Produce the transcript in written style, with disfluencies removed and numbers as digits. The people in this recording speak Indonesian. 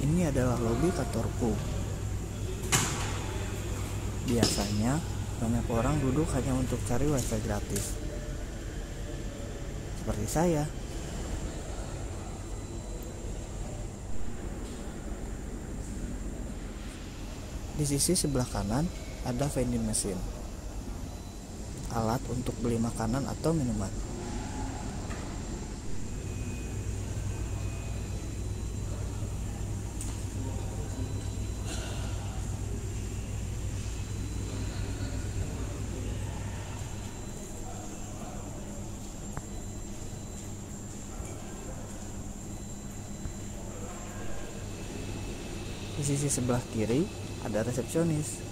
Ini adalah lobi kantorku. Biasanya banyak orang duduk hanya untuk cari wifi gratis. Seperti saya. Di sisi sebelah kanan ada vending machine, alat untuk beli makanan atau minuman. Di sisi sebelah kiri ada resepsionis.